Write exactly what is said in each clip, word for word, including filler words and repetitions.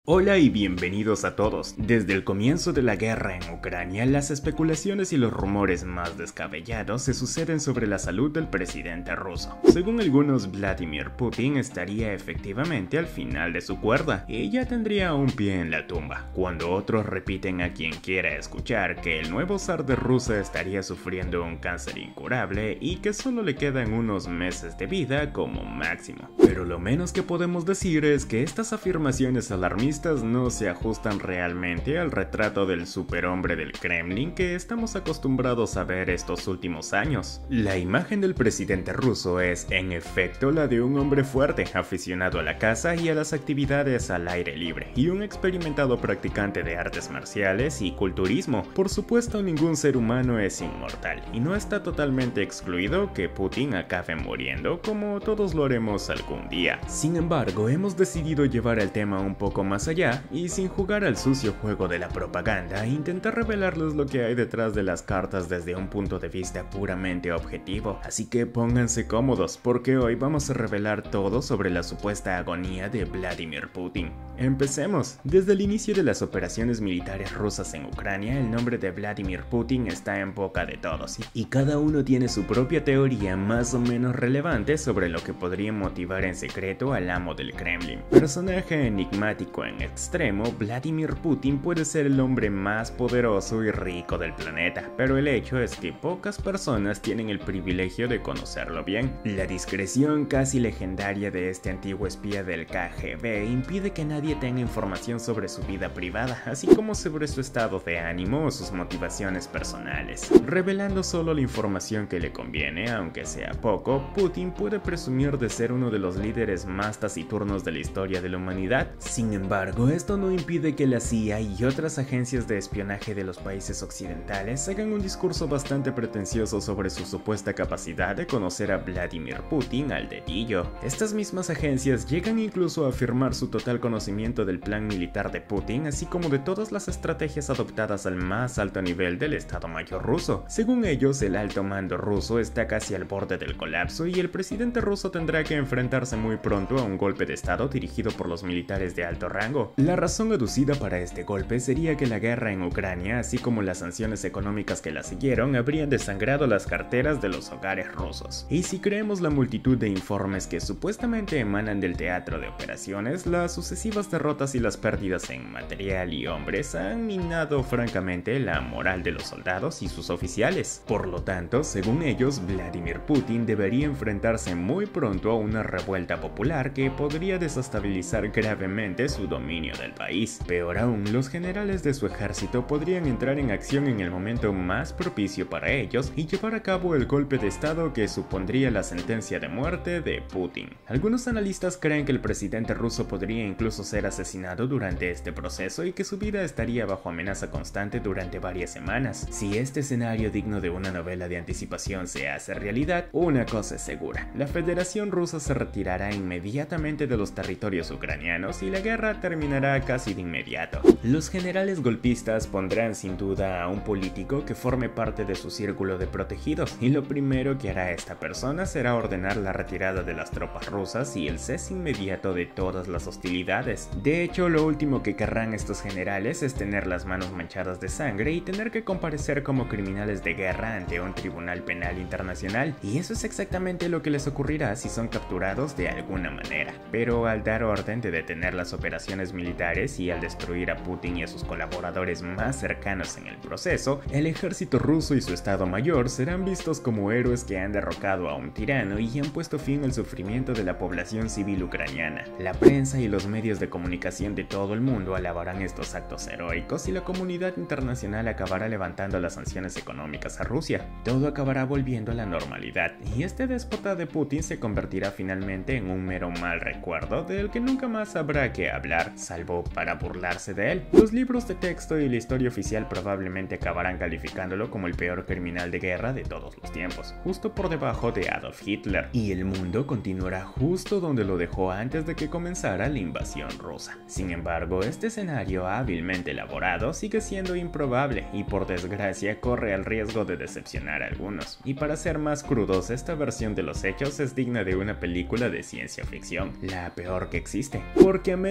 Hola y bienvenidos a todos. Desde el comienzo de la guerra en Ucrania, las especulaciones y los rumores más descabellados se suceden sobre la salud del presidente ruso. Según algunos, Vladimir Putin estaría efectivamente al final de su cuerda y ya tendría un pie en la tumba, cuando otros repiten a quien quiera escuchar que el nuevo zar de Rusia estaría sufriendo un cáncer incurable y que solo le quedan unos meses de vida como máximo. Pero lo menos que podemos decir es que estas afirmaciones alarmistas no se ajustan realmente al retrato del superhombre del Kremlin que estamos acostumbrados a ver estos últimos años. La imagen del presidente ruso es, en efecto, la de un hombre fuerte, aficionado a la caza y a las actividades al aire libre, y un experimentado practicante de artes marciales y culturismo. Por supuesto, ningún ser humano es inmortal, y no está totalmente excluido que Putin acabe muriendo, como todos lo haremos algún día. Sin embargo, hemos decidido llevar el tema un poco más allá y sin jugar al sucio juego de la propaganda, intentar revelarles lo que hay detrás de las cartas desde un punto de vista puramente objetivo. Así que pónganse cómodos porque hoy vamos a revelar todo sobre la supuesta agonía de Vladimir Putin. Empecemos. Desde el inicio de las operaciones militares rusas en Ucrania, el nombre de Vladimir Putin está en boca de todos y cada uno tiene su propia teoría más o menos relevante sobre lo que podría motivar en secreto al amo del Kremlin. Personaje enigmático en extremo, Vladimir Putin puede ser el hombre más poderoso y rico del planeta, pero el hecho es que pocas personas tienen el privilegio de conocerlo bien. La discreción casi legendaria de este antiguo espía del K G B impide que nadie tenga información sobre su vida privada, así como sobre su estado de ánimo o sus motivaciones personales. Revelando solo la información que le conviene, aunque sea poco, Putin puede presumir de ser uno de los líderes más taciturnos de la historia de la humanidad. Sin embargo, esto no impide que la C I A y otras agencias de espionaje de los países occidentales hagan un discurso bastante pretencioso sobre su supuesta capacidad de conocer a Vladimir Putin al dedillo. Estas mismas agencias llegan incluso a afirmar su total conocimiento del plan militar de Putin, así como de todas las estrategias adoptadas al más alto nivel del Estado Mayor ruso. Según ellos, el alto mando ruso está casi al borde del colapso y el presidente ruso tendrá que enfrentarse muy pronto a un golpe de estado dirigido por los militares de alto rango. La razón aducida para este golpe sería que la guerra en Ucrania, así como las sanciones económicas que la siguieron, habrían desangrado las carteras de los hogares rusos. Y si creemos la multitud de informes que supuestamente emanan del teatro de operaciones, las sucesivas derrotas y las pérdidas en material y hombres han minado francamente la moral de los soldados y sus oficiales. Por lo tanto, según ellos, Vladimir Putin debería enfrentarse muy pronto a una revuelta popular que podría desestabilizar gravemente su dominio del país. Peor aún, los generales de su ejército podrían entrar en acción en el momento más propicio para ellos y llevar a cabo el golpe de estado que supondría la sentencia de muerte de Putin. Algunos analistas creen que el presidente ruso podría incluso ser asesinado durante este proceso y que su vida estaría bajo amenaza constante durante varias semanas. Si este escenario digno de una novela de anticipación se hace realidad, una cosa es segura: la Federación Rusa se retirará inmediatamente de los territorios ucranianos y la guerra terminará casi de inmediato. Los generales golpistas pondrán sin duda a un político que forme parte de su círculo de protegidos, y lo primero que hará esta persona será ordenar la retirada de las tropas rusas y el cese inmediato de todas las hostilidades. De hecho, lo último que querrán estos generales es tener las manos manchadas de sangre y tener que comparecer como criminales de guerra ante un tribunal penal internacional, y eso es exactamente lo que les ocurrirá si son capturados de alguna manera. Pero al dar orden de detener las operaciones militares y al destruir a Putin y a sus colaboradores más cercanos en el proceso, el ejército ruso y su estado mayor serán vistos como héroes que han derrocado a un tirano y han puesto fin al sufrimiento de la población civil ucraniana. La prensa y los medios de comunicación de todo el mundo alabarán estos actos heroicos y la comunidad internacional acabará levantando las sanciones económicas a Rusia. Todo acabará volviendo a la normalidad y este déspota de Putin se convertirá finalmente en un mero mal recuerdo del que nunca más habrá que hablar, salvo para burlarse de él. Los libros de texto y la historia oficial probablemente acabarán calificándolo como el peor criminal de guerra de todos los tiempos, justo por debajo de Adolf Hitler, y el mundo continuará justo donde lo dejó antes de que comenzara la invasión rusa. Sin embargo, este escenario hábilmente elaborado sigue siendo improbable y por desgracia corre el riesgo de decepcionar a algunos. Y para ser más crudos, esta versión de los hechos es digna de una película de ciencia ficción, la peor que existe, porque a menos que tenga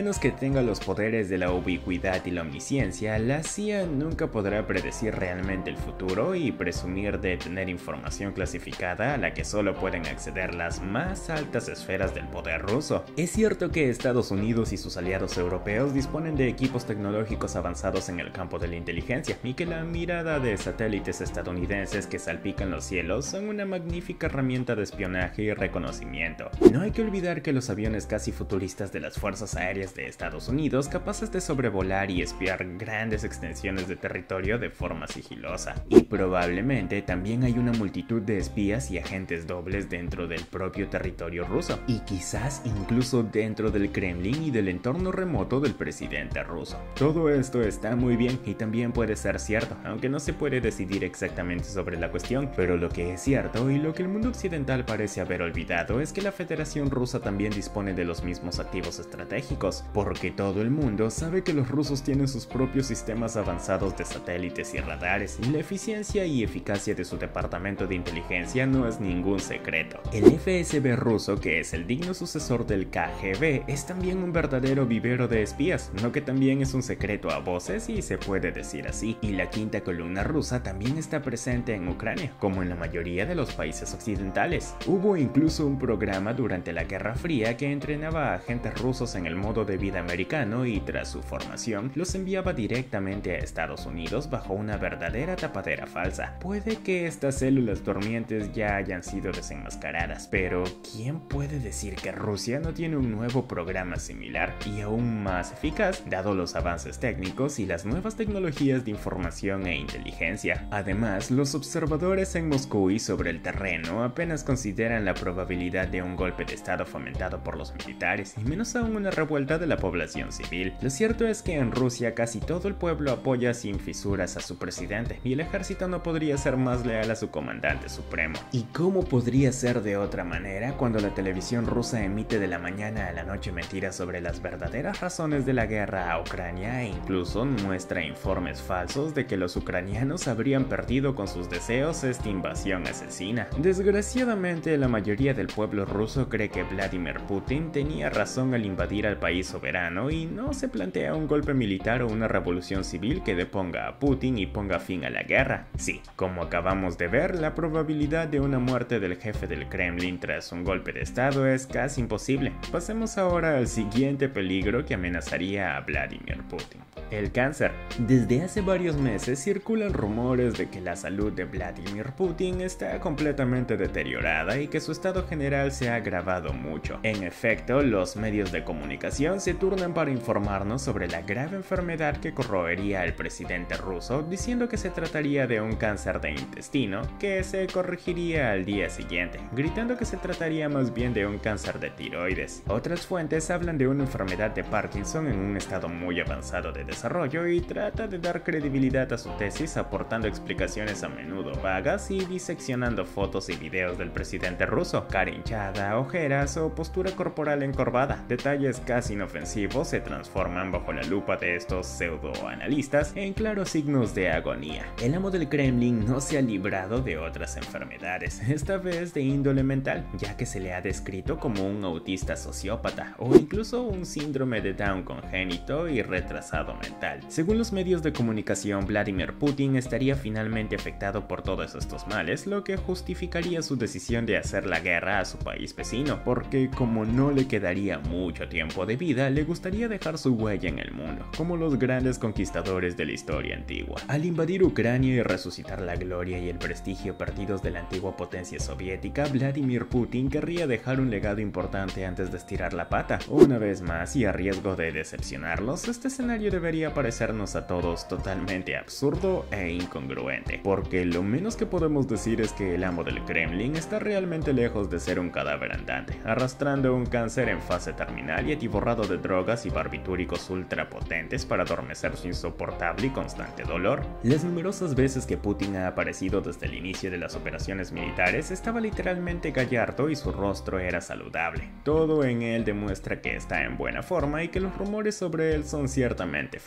tenga los poderes de la ubicuidad y la omnisciencia, la C I A nunca podrá predecir realmente el futuro y presumir de tener información clasificada a la que solo pueden acceder las más altas esferas del poder ruso. Es cierto que Estados Unidos y sus aliados europeos disponen de equipos tecnológicos avanzados en el campo de la inteligencia y que la mirada de satélites estadounidenses que salpican los cielos son una magnífica herramienta de espionaje y reconocimiento. No hay que olvidar que los aviones casi futuristas de las fuerzas aéreas de Estados Unidos, capaces de sobrevolar y espiar grandes extensiones de territorio de forma sigilosa. Y probablemente también hay una multitud de espías y agentes dobles dentro del propio territorio ruso, y quizás incluso dentro del Kremlin y del entorno remoto del presidente ruso. Todo esto está muy bien y también puede ser cierto, aunque no se puede decidir exactamente sobre la cuestión, pero lo que es cierto y lo que el mundo occidental parece haber olvidado es que la Federación Rusa también dispone de los mismos activos estratégicos, porque todo el mundo sabe que los rusos tienen sus propios sistemas avanzados de satélites y radares, y la eficiencia y eficacia de su departamento de inteligencia no es ningún secreto. El F S B ruso, que es el digno sucesor del K G B, es también un verdadero vivero de espías, lo que también es un secreto a voces y se puede decir así. Y la quinta columna rusa también está presente en Ucrania, como en la mayoría de los países occidentales. Hubo incluso un programa durante la Guerra Fría que entrenaba a agentes rusos en el modo de vida americano y tras su formación los enviaba directamente a Estados Unidos bajo una verdadera tapadera falsa. Puede que estas células durmientes ya hayan sido desenmascaradas, pero ¿quién puede decir que Rusia no tiene un nuevo programa similar y aún más eficaz, dado los avances técnicos y las nuevas tecnologías de información e inteligencia? Además, los observadores en Moscú y sobre el terreno apenas consideran la probabilidad de un golpe de estado fomentado por los militares, y menos aún una revuelta de la población civil. Lo cierto es que en Rusia casi todo el pueblo apoya sin fisuras a su presidente, y el ejército no podría ser más leal a su comandante supremo. ¿Y cómo podría ser de otra manera cuando la televisión rusa emite de la mañana a la noche mentiras sobre las verdaderas razones de la guerra a Ucrania e incluso muestra informes falsos de que los ucranianos habrían perdido con sus deseos esta invasión asesina? Desgraciadamente, la mayoría del pueblo ruso cree que Vladimir Putin tenía razón al invadir al país soberano y no se plantea un golpe militar o una revolución civil que deponga a Putin y ponga fin a la guerra. Sí, como acabamos de ver, la probabilidad de una muerte del jefe del Kremlin tras un golpe de estado es casi imposible. Pasemos ahora al siguiente peligro que amenazaría a Vladimir Putin: el cáncer. Desde hace varios meses circulan rumores de que la salud de Vladimir Putin está completamente deteriorada y que su estado general se ha agravado mucho. En efecto, los medios de comunicación se turnan para informarnos sobre la grave enfermedad que corroería al presidente ruso, diciendo que se trataría de un cáncer de intestino que se corregiría al día siguiente, gritando que se trataría más bien de un cáncer de tiroides. Otras fuentes hablan de una enfermedad de Parkinson en un estado muy avanzado de desarrollo y trata de dar credibilidad a su tesis aportando explicaciones a menudo vagas y diseccionando fotos y videos del presidente ruso, cara hinchada, ojeras o postura corporal encorvada. Detalles casi inofensivos se transforman bajo la lupa de estos pseudoanalistas en claros signos de agonía. El amo del Kremlin no se ha librado de otras enfermedades, esta vez de índole mental, ya que se le ha descrito como un autista sociópata o incluso un síndrome de Down congénito y retrasado mental. Según los medios de comunicación, Vladimir Putin estaría finalmente afectado por todos estos males, lo que justificaría su decisión de hacer la guerra a su país vecino, porque como no le quedaría mucho tiempo de vida, le gustaría dejar su huella en el mundo, como los grandes conquistadores de la historia antigua. Al invadir Ucrania y resucitar la gloria y el prestigio perdidos de la antigua potencia soviética, Vladimir Putin querría dejar un legado importante antes de estirar la pata. Una vez más, y a riesgo de decepcionarlos, este escenario debería parecernos a todos totalmente absurdo e incongruente, porque lo menos que podemos decir es que el amo del Kremlin está realmente lejos de ser un cadáver andante, arrastrando un cáncer en fase terminal y atiborrado de drogas y barbitúricos ultrapotentes para adormecer su insoportable y constante dolor. Las numerosas veces que Putin ha aparecido desde el inicio de las operaciones militares estaba literalmente gallardo y su rostro era saludable. Todo en él demuestra que está en buena forma y que los rumores sobre él son ciertamente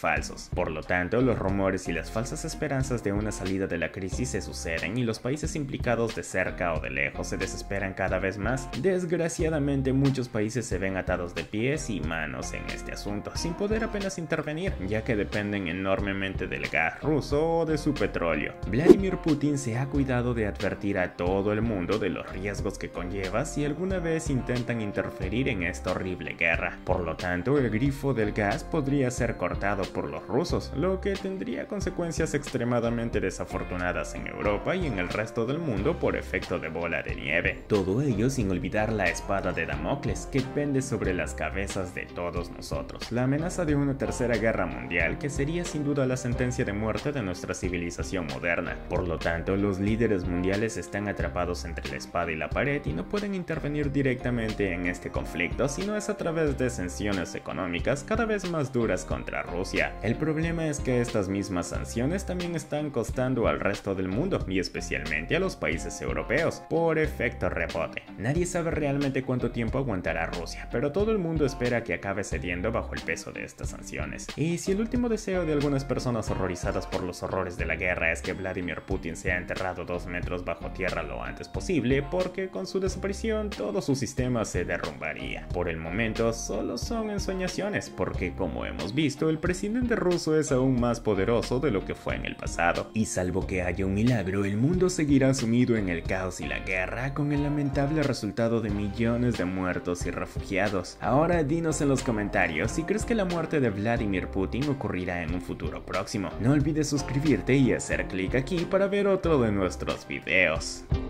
falsos. Por lo tanto, los rumores y las falsas esperanzas de una salida de la crisis se suceden y los países implicados de cerca o de lejos se desesperan cada vez más. Desgraciadamente, muchos países se ven atados de pies y manos en este asunto, sin poder apenas intervenir, ya que dependen enormemente del gas ruso o de su petróleo. Vladimir Putin se ha cuidado de advertir a todo el mundo de los riesgos que conlleva si alguna vez intentan interferir en esta horrible guerra. Por lo tanto, el grifo del gas podría ser cortado por los rusos, lo que tendría consecuencias extremadamente desafortunadas en Europa y en el resto del mundo por efecto de bola de nieve. Todo ello sin olvidar la espada de Damocles que pende sobre las cabezas de todos nosotros, la amenaza de una tercera guerra mundial que sería sin duda la sentencia de muerte de nuestra civilización moderna. Por lo tanto, los líderes mundiales están atrapados entre la espada y la pared y no pueden intervenir directamente en este conflicto, sino es a través de sanciones económicas cada vez más duras contra Rusia. El problema es que estas mismas sanciones también están costando al resto del mundo y especialmente a los países europeos por efecto rebote. Nadie sabe realmente cuánto tiempo aguantará Rusia, pero todo el mundo espera que acabe cediendo bajo el peso de estas sanciones. Y si el último deseo de algunas personas horrorizadas por los horrores de la guerra es que Vladimir Putin sea enterrado dos metros bajo tierra lo antes posible, porque con su desaparición todo su sistema se derrumbaría. Por el momento solo son ensoñaciones, porque como hemos visto, el presidente ruso es aún más poderoso de lo que fue en el pasado, y salvo que haya un milagro, el mundo seguirá sumido en el caos y la guerra, con el lamentable resultado de millones de muertos y refugiados. Ahora dinos en los comentarios si crees que la muerte de Vladimir Putin ocurrirá en un futuro próximo. No olvides suscribirte y hacer clic aquí para ver otro de nuestros videos.